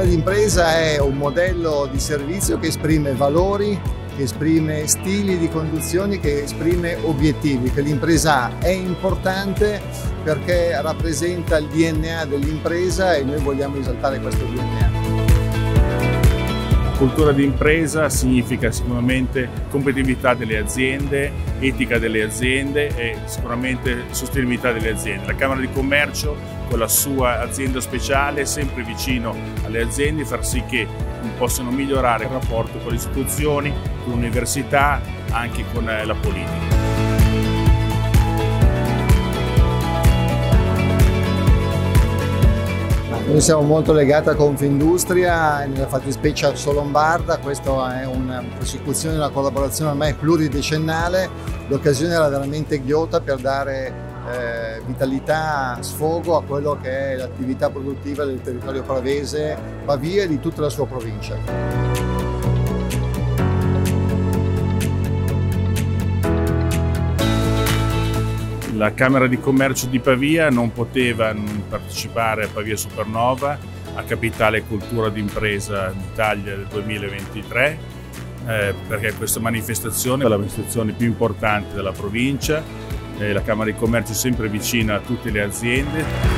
d'impresa è un modello di servizio che esprime valori, che esprime stili di conduzione, che esprime obiettivi, che l'impresa è importante perché rappresenta il DNA dell'impresa e noi vogliamo esaltare questo DNA. Cultura di impresa significa sicuramente competitività delle aziende, etica delle aziende e sicuramente sostenibilità delle aziende. La Camera di Commercio con la sua azienda speciale è sempre vicino alle aziende, far sì che possano migliorare il rapporto con le istituzioni, con l'università, anche con la politica. Noi siamo molto legati a Confindustria, nella fattispecie a Solombarda, questa è una prosecuzione di una collaborazione ormai pluridecennale, l'occasione era veramente ghiotta per dare vitalità, sfogo a quello che è l'attività produttiva del territorio pavese, Pavia e di tutta la sua provincia. La Camera di Commercio di Pavia non poteva non partecipare a Pavia Supernova, a Capitale Cultura d'Impresa d'Italia del 2023, perché questa manifestazione è la manifestazione più importante della provincia. La Camera di Commercio è sempre vicina a tutte le aziende.